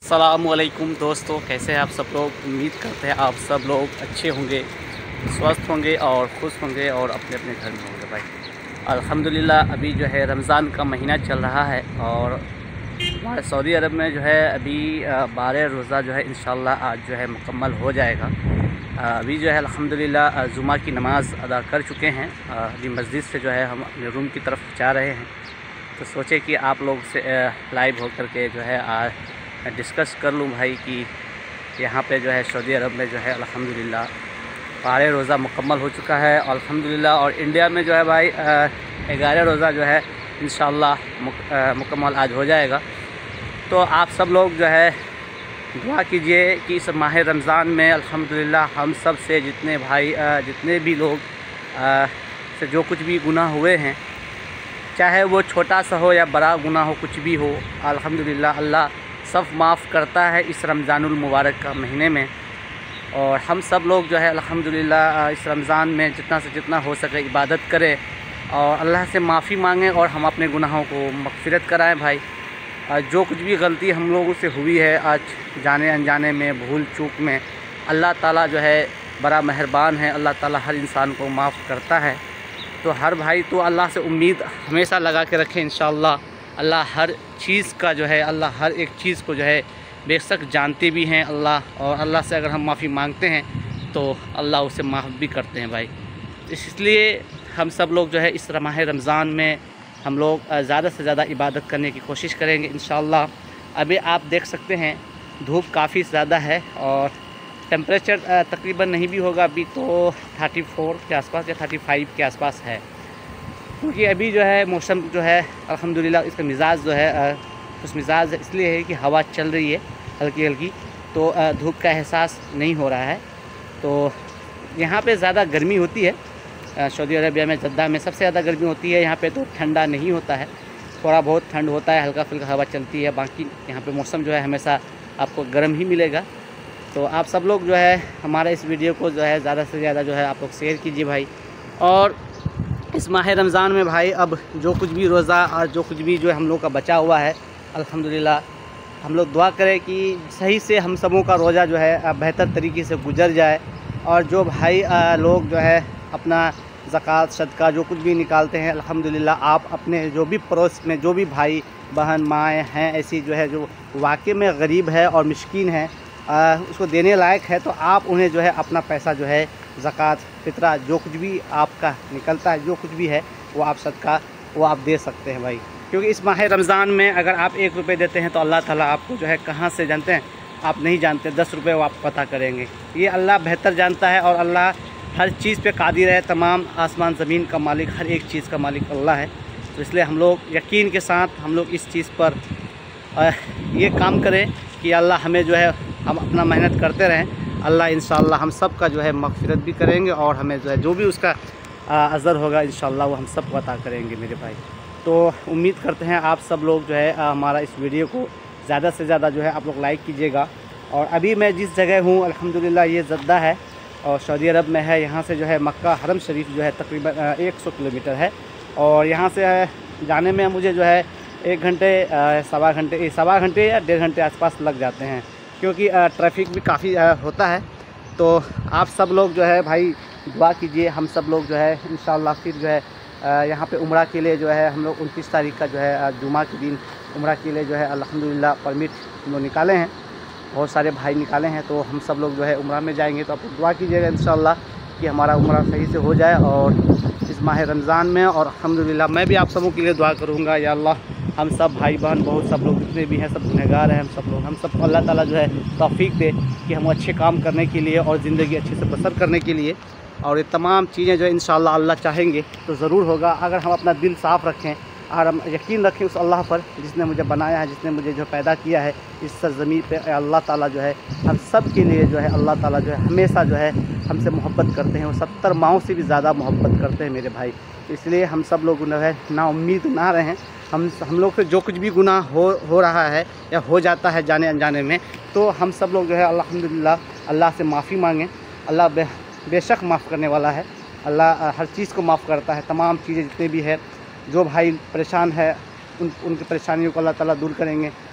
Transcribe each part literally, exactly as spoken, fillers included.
अस्सलामुअलैकुम दोस्तों, कैसे हैं आप सब लोग। उम्मीद करते हैं आप सब लोग अच्छे होंगे, स्वस्थ होंगे और खुश होंगे और अपने अपने घर में होंगे भाई। अल्हम्दुलिल्लाह अभी जो है रमज़ान का महीना चल रहा है और हमारे सऊदी अरब में जो है अभी बारह रोज़ा जो है इंशाल्लाह आज जो है मुकम्मल हो जाएगा। अभी जो है अल्हम्दुलिल्लाह जुमा की नमाज़ अदा कर चुके हैं। अभी मस्जिद से जो है हम अपने रूम की तरफ जा रहे हैं, तो सोचे कि आप लोग से लाइव होकर के जो है आज डिस्कस कर लूँ भाई कि यहाँ पे जो है सऊदी अरब में जो है अल्हम्दुलिल्लाह बारह रोज़ा मुकम्मल हो चुका है अल्हम्दुलिल्लाह। और इंडिया में जो है भाई ग्यारह रोज़ा जो है इंशाल्लाह मुक, मुकम्मल आज हो जाएगा। तो आप सब लोग जो है दुआ कीजिए कि इस माह रमज़ान में अल्हम्दुलिल्लाह हम सब से जितने भाई जितने भी लोग से जो कुछ भी गुनाह हुए हैं, चाहे वो छोटा सा हो या बड़ा गुनाह हो, कुछ भी हो, अल्हम्दुलिल्लाह अल्लाह सब माफ़ करता है इस रमज़ानुल मुबारक का महीने में। और हम सब लोग जो है अल्हम्दुलिल्लाह इस रमज़ान में जितना से जितना हो सके इबादत करें और अल्लाह से माफ़ी मांगें और हम अपने गुनाहों को मग़फ़िरत कराएं भाई। जो कुछ भी गलती हम लोगों से हुई है आज जाने अनजाने में, भूल चूक में, अल्लाह ताला जो है बड़ा मेहरबान है, अल्लाह ताला हर इंसान को माफ़ करता है। तो हर भाई तो अल्लाह से उम्मीद हमेशा लगा के रखें। इंशाअल्लाह अल्लाह हर चीज़ का जो है अल्लाह हर एक चीज़ को जो है बेशक जानते भी हैं अल्लाह, और अल्लाह से अगर हम माफ़ी मांगते हैं तो अल्लाह उसे माफ़ भी करते हैं भाई। इसलिए हम सब लोग जो है इस माह रमज़ान में हम लोग ज़्यादा से ज़्यादा इबादत करने की कोशिश करेंगे इंशाअल्लाह। अभी आप देख सकते हैं धूप काफ़ी ज़्यादा है और टेम्परेचर तकरीबन नहीं भी होगा अभी तो चौंतीस के आसपास या पैंतीस के आसपास है, क्योंकि अभी जो है मौसम जो है अल्हम्दुलिल्लाह इसका मिजाज जो है उस मिजाज इसलिए है कि हवा चल रही है हल्की हल्की, तो धूप का एहसास नहीं हो रहा है। तो यहाँ पे ज़्यादा गर्मी होती है, सऊदी अरबिया में जद्दा में सबसे ज़्यादा गर्मी होती है। यहाँ पे तो ठंडा नहीं होता है, थोड़ा बहुत ठंड होता है, हल्का फुल्का हवा चलती है, बाकी यहाँ पे मौसम जो है हमेशा आपको गर्म ही मिलेगा। तो आप सब लोग जो है हमारे इस वीडियो को जो है ज़्यादा से ज़्यादा जो है आप लोग शेयर कीजिए भाई। और इस माह रमज़ान में भाई अब जो कुछ भी रोज़ा और जो कुछ भी जो है हम लोग का बचा हुआ है अल्हम्दुलिल्लाह हम लोग दुआ करें कि सही से हम सबों का रोज़ा जो है बेहतर तरीके से गुजर जाए। और जो भाई लोग जो है अपना ज़कात सदका जो कुछ भी निकालते हैं अल्हम्दुलिल्लाह आप अपने जो भी पड़ोस में जो भी भाई बहन माएँ हैं ऐसी जो है जो वाकई में गरीब है और मिस्कीन है, आ, उसको देने लायक है, तो आप उन्हें जो है अपना पैसा जो है ज़कात फितरा जो कुछ भी आपका निकलता है जो कुछ भी है वो आप सदका वो आप दे सकते हैं भाई। क्योंकि इस माह रमज़ान में अगर आप एक रुपये देते हैं तो अल्लाह ताला आपको जो है कहाँ से जानते हैं आप नहीं जानते, दस रुपये वो आप पता करेंगे। ये अल्लाह बेहतर जानता है और अल्लाह हर चीज़ पे कादिर है, तमाम आसमान ज़मीन का मालिक, हर एक चीज़ का मालिक अल्लाह है। तो इसलिए हम लोग यकीन के साथ हम लोग इस चीज़ पर ये काम करें कि अल्लाह हमें जो है हम अपना मेहनत करते रहें, अल्लाह इंशाअल्लाह हम सब का जो है मग़फ़िरत भी करेंगे और हमें जो है जो भी उसका अज़र होगा इंशाअल्लाह वो हम सब को अता करेंगे मेरे भाई। तो उम्मीद करते हैं आप सब लोग जो है हमारा इस वीडियो को ज़्यादा से ज़्यादा जो है आप लोग लाइक कीजिएगा। और अभी मैं जिस जगह हूँ अल्हम्दुलिल्लाह ये जद्दा है और सऊदी अरब में है। यहाँ से जो है मक्का हरम शरीफ जो है तकरीबन एक सौ किलोमीटर है और यहाँ से जाने में मुझे जो है एक घंटे सवा घंटे सवा घंटे या डेढ़ घंटे आसपास लग जाते हैं, क्योंकि ट्रैफिक भी काफ़ी होता है। तो आप सब लोग जो है भाई दुआ कीजिए, हम सब लोग जो है इंशाअल्लाह फिर जो है यहाँ पे उम्रा के लिए जो है हम लोग उनतीस तारीख का जो है जुमा के दिन उम्रा के लिए जो है अल्हम्दुलिल्लाह परमिट हम लोग निकाले हैं, बहुत सारे भाई निकाले हैं। तो हम सब लोग जो है उम्रा में जाएंगे, तो आप दुआ कीजिएगा इंशाअल्लाह कि हमारा उम्रा सही से हो जाए और इस माह रमज़ान में। और अल्हम्दुलिल्लाह मैं भी आप सबों के लिए दुआ करूँगा, या अल्लाह हम सब भाई बहन बहुत सब लोग जितने भी हैं सब गुनहगार हैं, हम सब लोग हम सब अल्लाह ताला जो है तौफीक दे कि हम अच्छे काम करने के लिए और ज़िंदगी अच्छे से बसर करने के लिए, और ये तमाम चीज़ें जो इंशाअल्लाह अल्लाह चाहेंगे तो ज़रूर होगा अगर हम अपना दिल साफ़ रखें और हम यकीन रखें उस अल्लाह पर जिसने मुझे बनाया है, जिसने मुझे जो पैदा किया है इस सरज़मीन पे। अल्लाह ताला जो है हम सब के लिए जो है अल्लाह ताला जो है हमेशा जो है हमसे मोहब्बत करते हैं, वो सत्तर माओं से भी ज़्यादा मोहब्बत करते हैं मेरे भाई। इसलिए हम सब लोग जो है ना उम्मीद ना रहें, हम हम लोग से जो कुछ भी गुनाह हो हो रहा है या हो जाता है जाने अनजाने में, तो हम सब लोग जो है अल्हम्दुलिल्लाह अल्लाह से माफ़ी मांगें। अल्लाह बे, बेशक माफ़ करने वाला है, अल्लाह हर चीज़ को माफ़ करता है, तमाम चीज़ें जितने भी है। जो भाई परेशान है उन उनकी परेशानियों को अल्लाह ताला दूर करेंगे।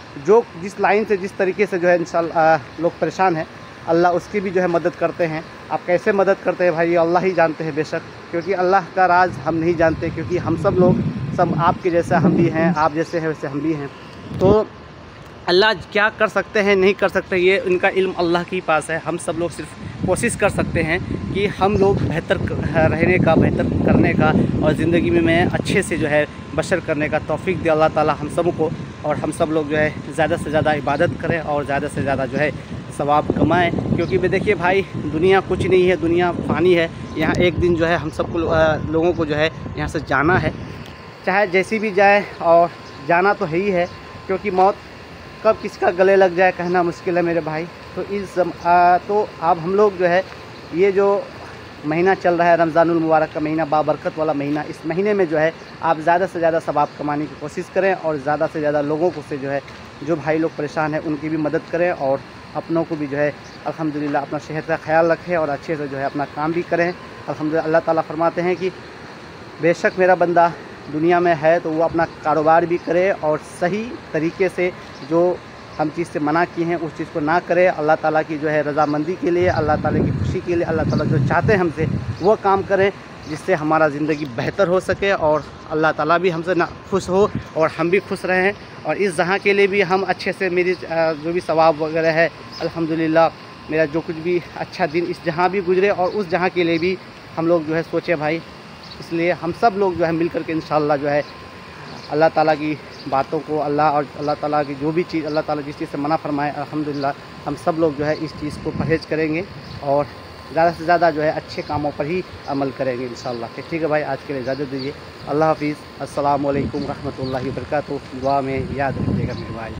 जो जिस लाइन से जिस तरीके से जो है इंशाल्लाह लोग परेशान हैं, अल्लाह उसकी भी जो है मदद करते हैं। आप कैसे मदद करते हैं भाई, अल्लाह ही जानते हैं बेशक, क्योंकि अल्लाह का राज हम नहीं जानते, क्योंकि हम सब लोग सब आपके जैसा हम भी हैं, आप जैसे हैं वैसे हम भी हैं। तो अल्लाह क्या कर सकते हैं नहीं कर सकते ये उनका इल्म अल्लाह के पास है। हम सब लोग सिर्फ कोशिश कर सकते हैं कि हम लोग बेहतर रहने का, बेहतर करने का और ज़िंदगी में अच्छे से जो है बशर करने का तौफीक दे अल्लाह ताला हम सब को। और हम सब लोग जो है ज़्यादा से ज़्यादा इबादत करें और ज़्यादा से ज़्यादा जो है सवाब कमाएं, क्योंकि देखिए भाई दुनिया कुछ नहीं है, दुनिया फ़ानी है। यहाँ एक दिन जो है हम सब को लोगों को जो है यहाँ से जाना है, चाहे जैसी भी जाए, और जाना तो है ही है, क्योंकि मौत कब किसका गले लग जाए कहना मुश्किल है मेरे भाई। तो इस आ, तो अब हम लोग जो है ये जो महीना चल रहा है रमज़ानुल मुबारक का महीना, बाबरकत वाला महीना, इस महीने में जो है आप ज़्यादा से ज़्यादा सवाब कमाने की कोशिश करें और ज़्यादा से ज़्यादा लोगों को से जो है जो भाई लोग परेशान हैं उनकी भी मदद करें, और अपनों को भी जो है अल्हम्दुलिल्लाह अपना सेहत का ख्याल रखें और अच्छे से जो है अपना काम भी करें। अल्हम्दुलिल्लाह अल्लाह ताला फरमाते हैं कि बेशक मेरा बंदा दुनिया में है तो वो अपना कारोबार भी करे और सही तरीके से जो हम चीज़ से मना किए हैं उस चीज़ को ना करें। अल्लाह ताला की जो है रज़ामंदी के लिए, अल्लाह ताला की खुशी के लिए, अल्लाह ताला जो चाहते हैं हमसे वो काम करें, जिससे हमारा ज़िंदगी बेहतर हो सके और अल्लाह ताला भी हमसे ना खुश हो और हम भी खुश रहें। और इस जहाँ के लिए भी हम अच्छे से मेरी जो भी सवाब वगैरह है अल्हम्दुलिल्लाह मेरा जो कुछ भी अच्छा दिन इस जहाँ भी गुजरे और उस जहाँ के लिए भी हम लोग जो है सोचें भाई। इसलिए हम सब लोग जो है मिल कर के इंशाअल्लाह जो है अल्लाह ताला की बातों को, अल्लाह और अल्लाह ताला की जो भी चीज़ अल्लाह ताला जिस चीज़ से मना फरमाए अल्हम्दुलिल्लाह हम सब लोग जो है इस चीज़ को परहेज़ करेंगे और ज़्यादा से ज़्यादा जो है अच्छे कामों पर ही अमल करेंगे इंशाअल्लाह। ठीक है भाई, आज के लिए इजाज़त दीजिए। अल्लाह हाफ़िज़। अस्सलामु अलैकुम रहमतुल्लाहि व बरकातुहू। दुआ में याद रखिएगा मेरे भाई।